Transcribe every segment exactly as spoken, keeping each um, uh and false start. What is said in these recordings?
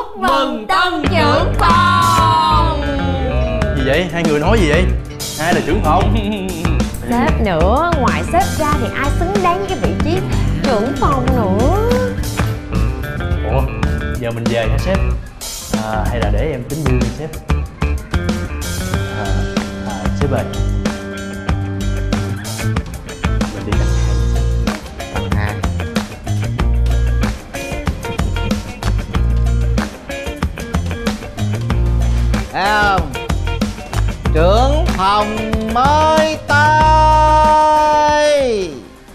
mừng tân trưởng phòng. Gì vậy? Hai người nói gì vậy? Ai là trưởng phòng? Sếp nữa, ngoài sếp ra thì ai xứng đáng với cái vị trí trưởng phòng nữa? Ủa, giờ mình về hả sếp? À, hay là để em tính dư đi sếp? À, à, sếp ơi, mình đi tầng hai. Tầng hai. Thấy không? Trưởng phòng mới tới.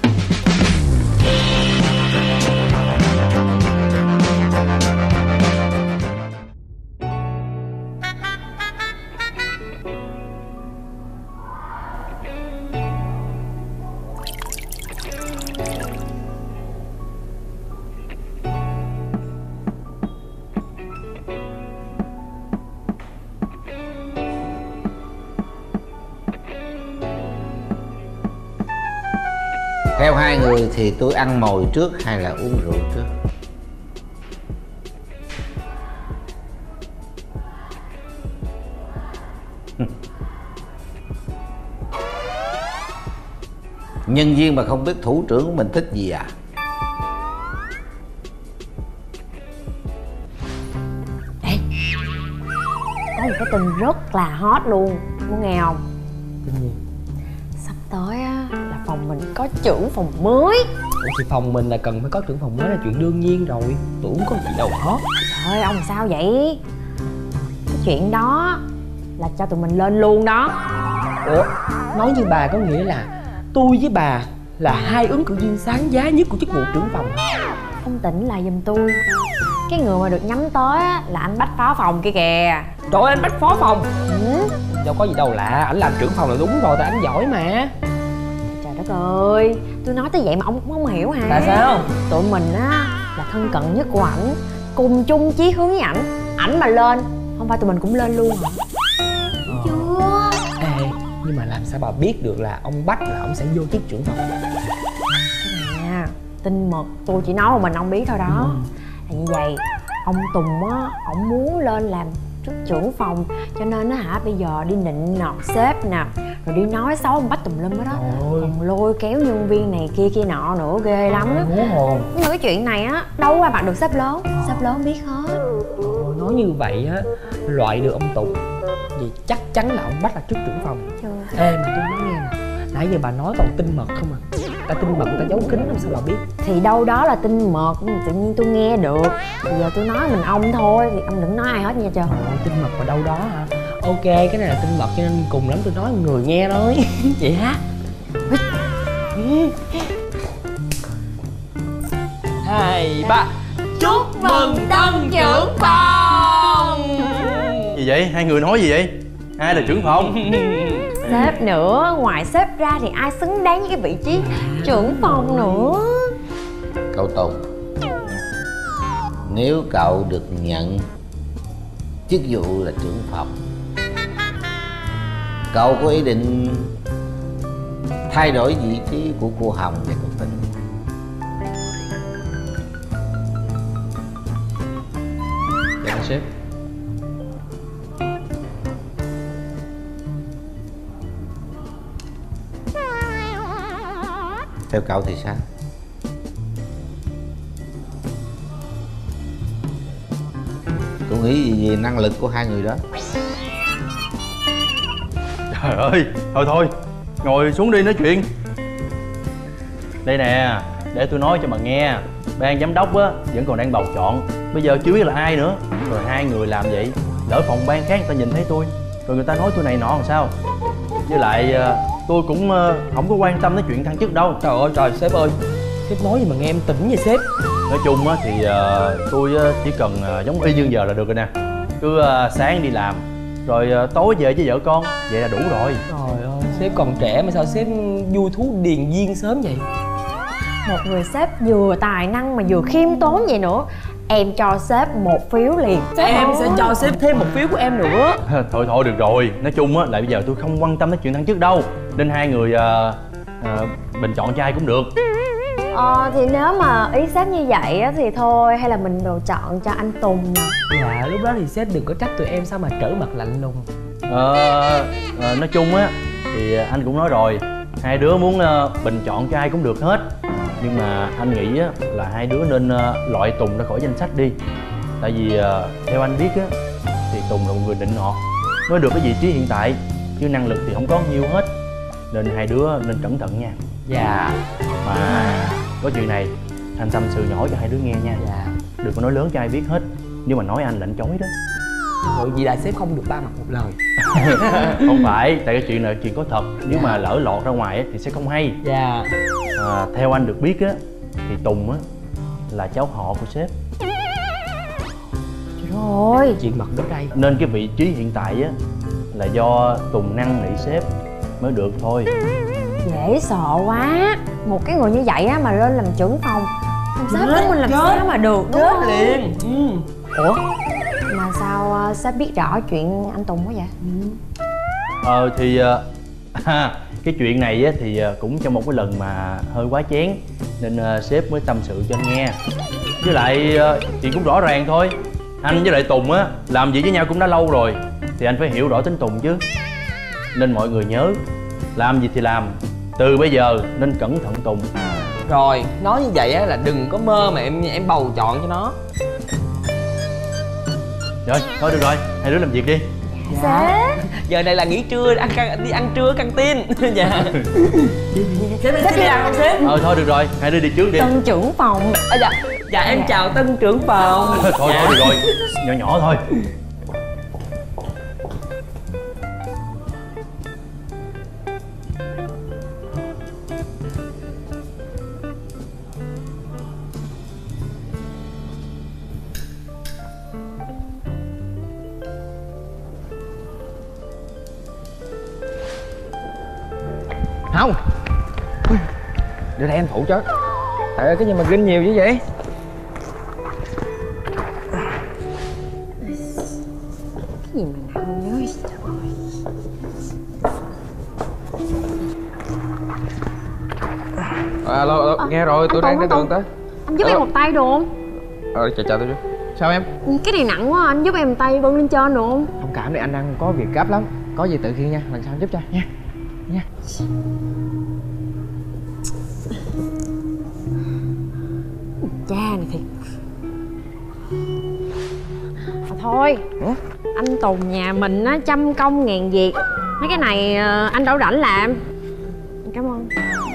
Theo hai người thì tôi ăn mồi trước hay là uống rượu trước? Nhân viên mà không biết thủ trưởng của mình thích gì à? Ê, có một cái tin rất là hot luôn, muốn nghe không? Tin gì? Sắp tới á là phòng mình có trưởng phòng mới. Ủa thì phòng mình là cần phải có trưởng phòng mới là chuyện đương nhiên rồi. Tôi không có gì đâu hot. Trời ơi, ông sao vậy? Cái chuyện đó là cho tụi mình lên luôn đó. Ủa, nói như bà có nghĩa là tôi với bà là hai ứng cử viên sáng giá nhất của chức vụ trưởng phòng? Ông tỉnh lại giùm tôi. Cái người mà được nhắm tới á là anh Bách phó phòng kia kìa. Trời ơi, anh Bách phó phòng. Ừ. Đâu có gì đâu lạ, ảnh làm trưởng phòng là đúng rồi, tại anh giỏi mà. Trời đất ơi, tôi nói tới vậy mà ông cũng không hiểu hả? Tại sao? Tụi mình á là thân cận nhất của ảnh, cùng chung chí hướng với ảnh. Ảnh mà lên, không phải tụi mình cũng lên luôn hả? Ờ. Chưa. Ê, nhưng mà làm sao bà biết được là ông Bách là ông sẽ vô chức trưởng phòng? Nè, tin mật tôi chỉ nói một mình ông biết thôi đó. Ừ. Là như vậy, ông Tùng á, ổng muốn lên làm chức trưởng phòng, cho nên á hả bây giờ đi nịnh nọt sếp nè, rồi đi nói xấu ông Bách tùm lum hết đó. Ôi. Còn lôi kéo nhân viên này kia kia nọ nữa, ghê lắm á. Hú hồn. Nhưng mà cái chuyện này á đâu có ai bằng được sếp lớn. Sếp lớn biết hết. Ôi, nói như vậy á, loại được ông Tùng vậy chắc chắn là ông Bách là chức trưởng phòng. Chưa. Ê mà tôi nói nghe nè, nãy giờ bà nói toàn tin mật không à? Ta tin mật người ta giấu kín làm sao bà biết? Thì đâu đó là tin mật, tự nhiên tôi nghe được. Bây giờ tôi nói mình ông thôi, thì ông đừng nói ai hết nha trời. Ồ, tin mật vào đâu đó hả? Ok, cái này là tin mật cho nên cùng lắm tôi nói người nghe thôi. Vậy hả? Hai, ba. Chúc mừng tân trưởng phòng. Gì vậy? Hai người nói gì vậy? Ai là trưởng phòng? Sếp nữa, ngoài sếp ra thì ai xứng đáng với cái vị trí trưởng phòng nữa? Cậu Tùng, nếu cậu được nhận chức vụ là trưởng phòng, cậu có ý định thay đổi vị trí của cô Hồng và cô Tình? Dạ sếp. Theo cậu thì sao? Cậu nghĩ gì về năng lực của hai người đó? Trời ơi, thôi thôi, ngồi xuống đi nói chuyện. Đây nè, để tôi nói cho mà nghe. Ban giám đốc á vẫn còn đang bầu chọn, bây giờ chưa biết là ai nữa. Rồi hai người làm vậy, lỡ phòng ban khác người ta nhìn thấy tôi, rồi người ta nói tôi này nọ làm sao? Với lại tôi cũng không có quan tâm đến chuyện thăng chức đâu. Trời ơi trời, sếp ơi, sếp nói gì mà nghe em tỉnh vậy sếp? Nói chung á thì uh, tôi chỉ cần uh, giống y như giờ là được rồi nè. Cứ uh, sáng đi làm, rồi uh, tối về với vợ con, vậy là đủ rồi. Trời ơi, sếp còn trẻ mà sao sếp vui thú điền viên sớm vậy? Một người sếp vừa tài năng mà vừa khiêm tốn vậy nữa, em cho sếp một phiếu liền. Em sẽ cho sếp thêm một phiếu của em nữa. Thôi thôi được rồi, nói chung á, lại bây giờ tôi không quan tâm đến chuyện thăng chức đâu. Nên hai người uh, uh, bình chọn trai cũng được. Ờ thì nếu mà ý sếp như vậy á thì thôi, hay là mình đồ chọn cho anh Tùng nè. Dạ lúc đó thì sếp đừng có trách tụi em sao mà trở mặt lạnh lùng. Ờ, ờ nói chung á thì anh cũng nói rồi, hai đứa muốn uh, bình chọn cho ai cũng được hết. Nhưng mà anh nghĩ á là hai đứa nên uh, loại Tùng ra khỏi danh sách đi. Tại vì uh, theo anh biết á thì Tùng là một người định nọt mới được cái vị trí hiện tại, chứ năng lực thì không có nhiều hết. Nên hai đứa nên cẩn thận nha. Dạ. Mà có chuyện này anh tâm sự nhỏ cho hai đứa nghe nha. Dạ. Đừng có nói lớn cho ai biết hết, nếu mà nói anh là anh chối đó. Rồi vì là sếp không được ba mặt một lời. Không phải, tại cái chuyện này là chuyện có thật. Nếu mà lỡ lọt ra ngoài á, thì sẽ không hay. Dạ. À, theo anh được biết á thì Tùng á là cháu họ của sếp. Trời ơi, Chuyện mật đến đây. Nên cái vị trí hiện tại á là do Tùng năn nỉ sếp mới được thôi. dễ sợ quá. Một cái người như vậy á mà lên làm trưởng phòng, làm sếp Chết, của mình làm chết. sao mà được, đúng Chết không? liền. Ừ. Ủa mà sao uh, sếp biết rõ chuyện anh Tùng quá vậy? Ờ thì uh, cái chuyện này á thì uh, cũng trong một cái lần mà hơi quá chén, nên uh, sếp mới tâm sự cho anh nghe. Với lại uh, chuyện cũng rõ ràng thôi, anh với lại Tùng á làm gì với nhau cũng đã lâu rồi, thì anh phải hiểu rõ tính Tùng chứ. Nên mọi người nhớ, làm gì thì làm, từ bây giờ nên cẩn thận Tùng. Rồi, nói như vậy á là đừng có mơ mà em em bầu chọn cho nó. Rồi, thôi được rồi, hai đứa làm việc đi. Sếp Giờ này là nghỉ trưa, ăn căng, đi ăn trưa ở căng tin. Dạ. Sếp sếp đi ăn không sếp? Ờ thôi được rồi, hai đứa đi trước đi. tân trưởng phòng. À, dạ. Dạ em chào tân trưởng phòng. Thôi thôi được rồi, nhỏ nhỏ thôi. Không, đưa đây anh phụ cho. Trời ơi, cái gì mà ginh nhiều như vậy? Cái gì mà nặng nữa, trời ơi. À, alo, alo, À, nghe rồi, tôi anh đang Tùng, trên anh đường tới. Anh giúp Alo. em một tay được không? Ờ, chào chào tôi chú. Sao em? Cái này nặng quá, anh giúp em một tay bưng lên trên được không? Thông cảm đi, anh đang có việc gấp lắm. Có gì tự khiêng nha, lần sau anh giúp cho nha. Nha. Cha này thiệt. À, thôi Ủa? anh Tùng nhà mình á trăm công ngàn việc, mấy cái này ờ, anh đâu rảnh làm. Cảm ơn.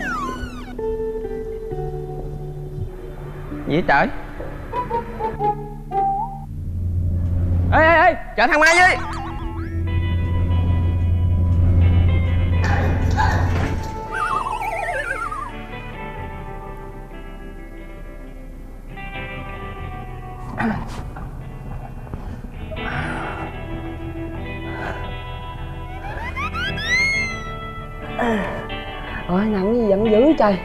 Gì vậy trời? Ê, ê, ê, chở thằng Mai đi. Ôi nặng gì giận dữ trời.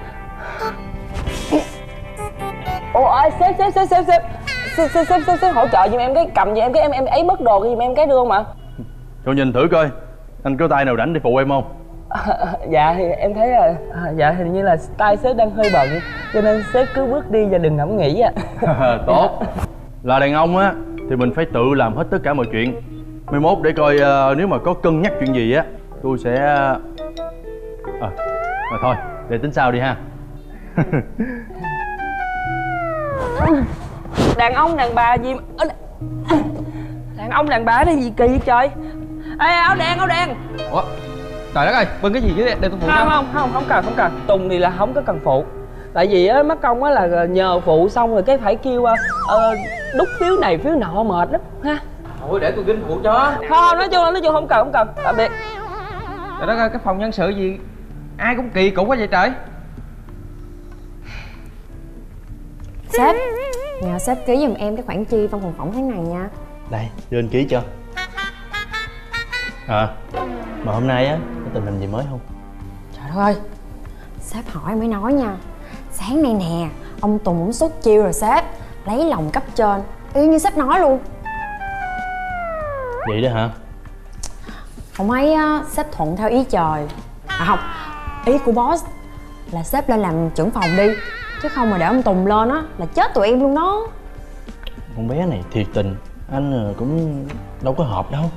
Ủa ơi sếp sếp sếp sếp sếp sếp sếp sếp sếp sếp hỗ trợ giùm em cái cầm giùm em cái em em ấy mất đồ giùm em cái được mà. Cậu nhìn thử coi, anh có tay nào rảnh để phụ em không? À, dạ thì em thấy là à, dạ hình như là tay sếp đang hơi bận, cho nên sếp cứ bước đi và đừng ngẫm nghĩ ạ. Tốt. Là đàn ông á thì mình phải tự làm hết tất cả mọi chuyện. Mai mốt để coi uh, nếu mà có cân nhắc chuyện gì á, tôi sẽ ờ à, à, thôi để tính sau đi ha. Đàn ông đàn bà gì mà... Đàn ông đàn bà đây gì kỳ vậy trời. Ê áo đen áo đen. Ủa? Trời đất ơi, bưng cái gì chứ để tôi phụ Không cho. không không không cần không cần. Tùng thì là không có cần phụ. Tại vì á mất công á là nhờ phụ xong rồi cái phải kêu uh, đút phiếu này phiếu nọ mệt lắm ha. Ôi để tôi ginh phụ cho. Không nói chung là nói chung không cần không cần. Tạm biệt. Trời đất ơi, cái phòng nhân sự gì ai cũng kỳ cục quá vậy trời. Sếp, nhờ sếp ký giùm em cái khoản chi văn phòng phỏng tháng này nha. Đây, đưa anh ký cho. À, mà hôm nay á có tình hình gì mới không? Trời đất ơi, sếp hỏi mới nói nha. Sáng nay nè, ông Tùng cũng xuất chiêu rồi sếp, lấy lòng cấp trên, y như sếp nói luôn. Vậy đó hả? Ông ấy á, sếp thuận theo ý trời. À không, ý của boss. là sếp lên làm trưởng phòng đi, chứ không mà để ông Tùng lên á là chết tụi em luôn đó. Con bé này thiệt tình, anh cũng đâu có hợp đâu.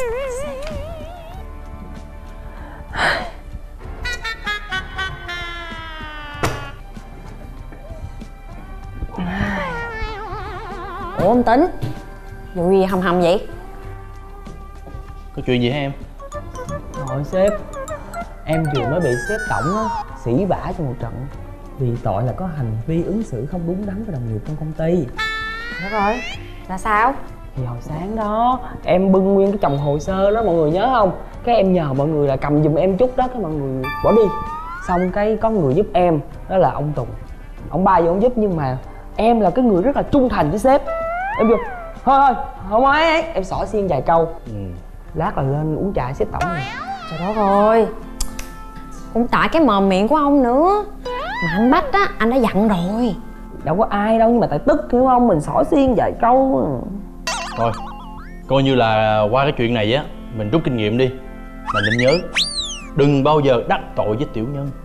Ủa ông Tính, vụ gì hầm hầm vậy? Có chuyện gì hả em? Thôi sếp, em vừa mới bị sếp tổng á sỉ vả cho một trận vì tội là có hành vi ứng xử không đúng đắn với đồng nghiệp trong công ty. Được rồi, là sao? Thì hồi sáng đó em bưng nguyên cái chồng hồ sơ đó, mọi người nhớ không? Cái em nhờ mọi người là cầm giùm em chút đó, cái mọi người bỏ đi. Xong cái có người giúp em, đó là ông Tùng. Ông ba vô ông giúp, nhưng mà em là cái người rất là trung thành với sếp. Em vô, thôi thôi, không ấy ấy, em xỏ xiên vài câu. Ừ. Lát là lên uống trà sếp tổng rồi. Trời đất ơi, cũng tại cái mồm miệng của ông nữa. Mà anh Bách á, anh đã dặn rồi. Đâu có ai đâu, nhưng mà tại tức hiểu không, mình xỏ xiên vài câu. Thôi, coi như là qua cái chuyện này á, mình rút kinh nghiệm đi. Mà nên nhớ, đừng bao giờ đắc tội với tiểu nhân.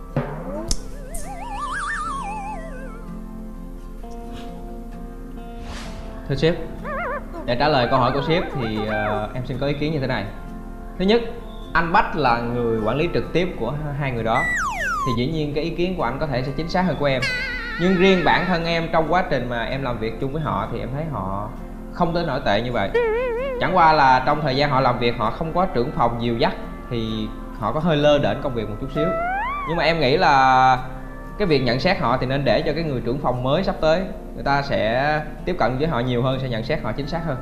Thưa sếp, để trả lời câu hỏi của sếp thì uh, em xin có ý kiến như thế này. Thứ nhất, anh Bách là người quản lý trực tiếp của hai người đó, thì dĩ nhiên cái ý kiến của anh có thể sẽ chính xác hơn của em. Nhưng riêng bản thân em, trong quá trình mà em làm việc chung với họ thì em thấy họ không tới nổi tệ như vậy. Chẳng qua là trong thời gian họ làm việc họ không có trưởng phòng dìu dắt thì họ có hơi lơ đễnh công việc một chút xíu. Nhưng mà em nghĩ là cái việc nhận xét họ thì nên để cho cái người trưởng phòng mới sắp tới, người ta sẽ tiếp cận với họ nhiều hơn, sẽ nhận xét họ chính xác hơn.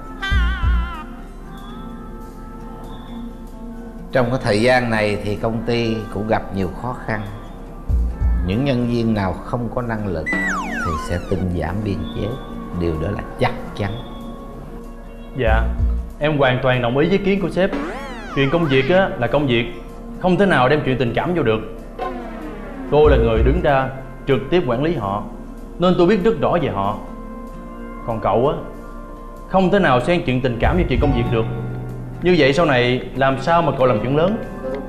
Trong cái thời gian này thì công ty cũng gặp nhiều khó khăn. Những nhân viên nào không có năng lực thì sẽ tinh giảm biên chế. Điều đó là chắc chắn. Dạ, em hoàn toàn đồng ý với ý kiến của sếp. Chuyện công việc á là công việc, không thể nào đem chuyện tình cảm vô được. Tôi là người đứng ra trực tiếp quản lý họ, nên tôi biết rất rõ về họ. Còn cậu á, không thể nào xen chuyện tình cảm với chuyện công việc được. Như vậy sau này làm sao mà cậu làm chuyện lớn.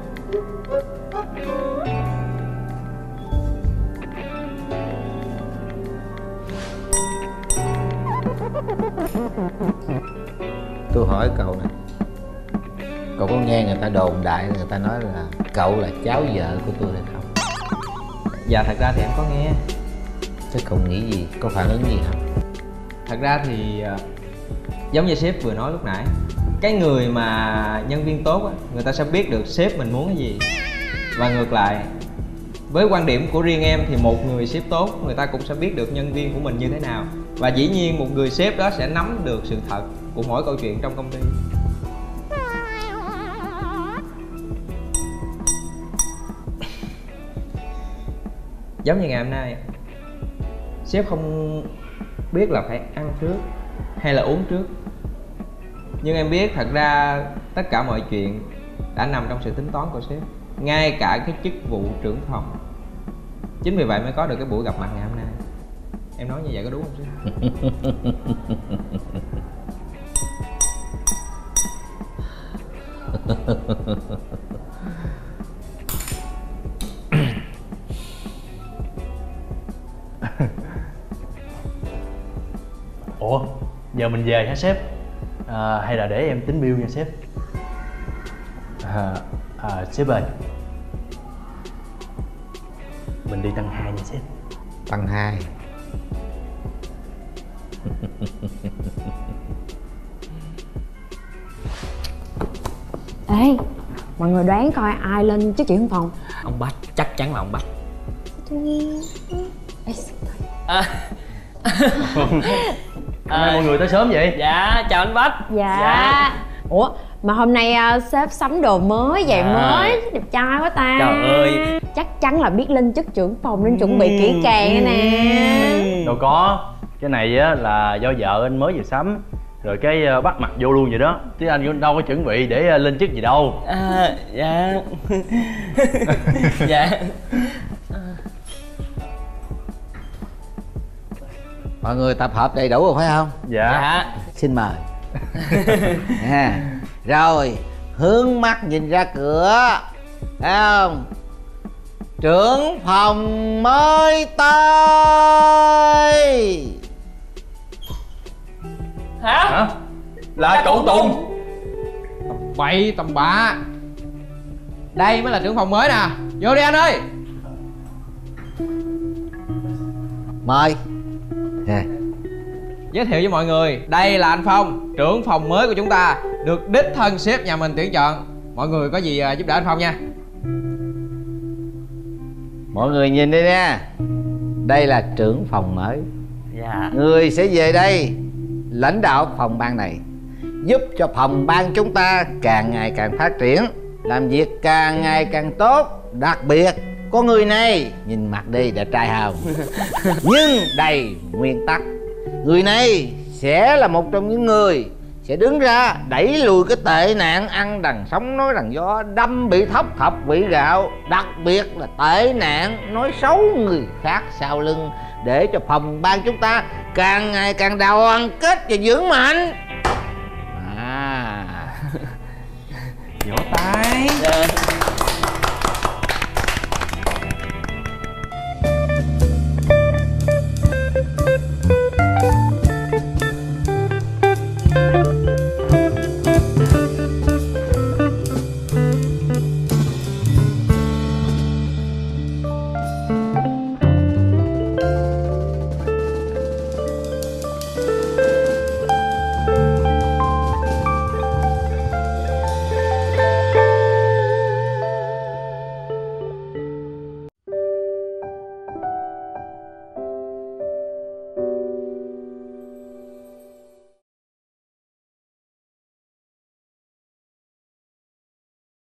Tôi hỏi cậu nè, cậu có nghe người ta đồn đại, người ta nói là cậu là cháu vợ của tôi hay không? Dạ thật ra thì em có nghe. Chứ cậu nghĩ gì, có phản ứng gì không? Thật ra thì uh, giống như sếp vừa nói lúc nãy, cái người mà nhân viên tốt á, người ta sẽ biết được sếp mình muốn cái gì. Và ngược lại, với quan điểm của riêng em thì một người sếp tốt, người ta cũng sẽ biết được nhân viên của mình như thế nào. Và dĩ nhiên một người sếp đó sẽ nắm được sự thật của mỗi câu chuyện trong công ty. Giống như ngày hôm nay, sếp không biết là phải ăn trước hay là uống trước. Nhưng em biết thật ra tất cả mọi chuyện đã nằm trong sự tính toán của sếp, ngay cả cái chức vụ trưởng phòng. Chính vì vậy mới có được cái buổi gặp mặt ngày hôm nay. Em nói như vậy có đúng không sếp? Ủa, giờ mình về hả sếp? À, hay là để em tính bill nha sếp? À, à, sếp ơi, mình đi tăng hai nha sếp. Tăng hai. Ê, mọi người đoán coi ai lên chức trưởng phòng? Ông Bách, chắc chắn là ông Bách. Tôi nghe. Ê, À, Hôm nay mọi người tới sớm vậy? dạ, chào anh Bách. dạ. Dạ. Ủa, mà hôm nay uh, sếp sắm đồ mới, giày À. mới, đẹp trai quá ta. Trời ơi. Chắc chắn là biết lên chức trưởng phòng nên chuẩn bị kỹ càng rồi nè. Đâu có, cái này á là do vợ anh mới vừa sắm, rồi cái uh, bắt mặt vô luôn vậy đó, chứ anh cũng đâu có chuẩn bị để uh, lên chức gì đâu. À, dạ. Dạ. Mọi người tập hợp đầy đủ rồi phải không? Dạ. Dạ. Xin mời. À, rồi, hướng mắt nhìn ra cửa, thấy không? trưởng phòng mới tới. Hả? Hả? Là cậu Tùng. Bậy tầm bạ. Đây mới là trưởng phòng mới nè. Vô đi anh ơi. Mời. À. Giới thiệu với mọi người, đây là anh Phong, trưởng phòng mới của chúng ta, được đích thân sếp nhà mình tuyển chọn. Mọi người có gì giúp đỡ anh Phong nha. Mọi người nhìn đi nha. Đây là trưởng phòng mới. Dạ. Người sẽ về đây lãnh đạo phòng ban này, giúp cho phòng ban chúng ta càng ngày càng phát triển, làm việc càng ngày càng tốt. Đặc biệt có người này, nhìn mặt đi, đẹp trai không? Nhưng đầy nguyên tắc. Người này sẽ là một trong những người sẽ đứng ra đẩy lùi cái tệ nạn ăn đằng sóng nói đằng gió, đâm bị thóc thọc bị gạo. Đặc biệt là tệ nạn nói xấu người khác sau lưng, để cho phòng ban chúng ta càng ngày càng đoàn kết và vững mạnh. À. Vỗ tay.